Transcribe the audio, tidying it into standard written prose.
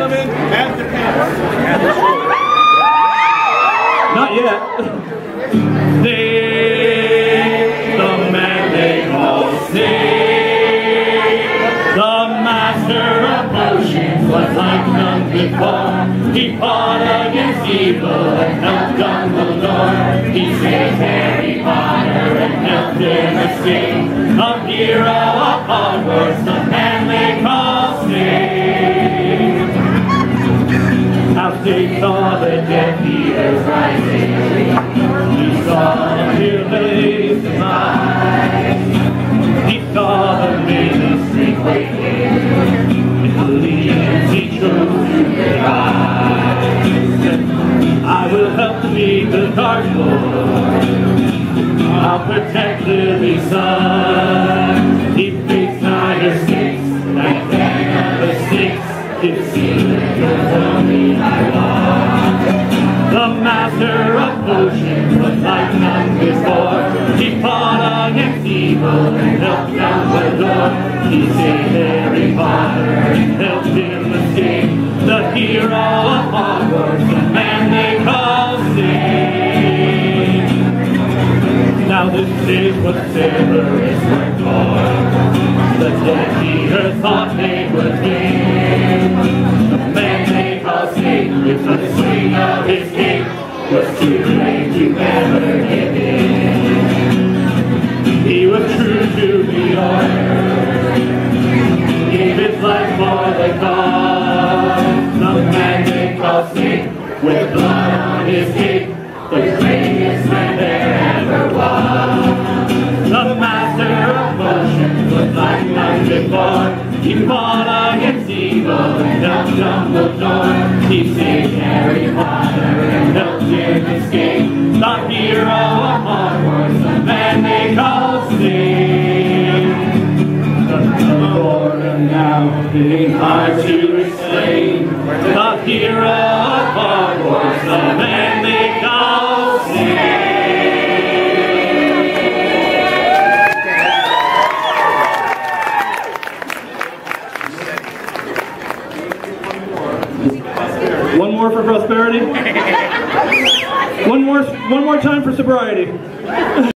gentlemen, at the pants. Not yet. Snake, the man they call Snake, the master of potions, was like none before. He fought against evil and helped Dumbledore. He saved Harry Potter and helped him escape. A hero of Hogwarts, the man they call Snape. How Snape saw the dead heroes rising. He saw the heroes rise. He saw the ministry quaking. He chose to rise. I will help to lead the Dark Lord. I'll protect Lily's son. He faced neither snakes, like venom of snakes. It's secret, you'll tell me I want. The master of potions was like none before. He fought against evil and helped Dumbledore. He saved Harry Potter and helped him escape. The hero of Hogwarts, the man they call Snape. Now this is what Severus worked for. The dead heroes thought they would win. The man they call Snape, with the swing of his cape, was too late to ever give in. He was true to the order, gave his life for the cause. The man they call Snape, with blood on his cape, the greatest man there ever was. The master of potions was like none before. He fought against evil and helped Dumbledore. He saved Harry Potter and helped him escape. The hero of Hogwarts, the man they call Snape. The order now being hard to explain. The hero of Hogwarts, the man they call Snape. One more for prosperity. One more time for sobriety.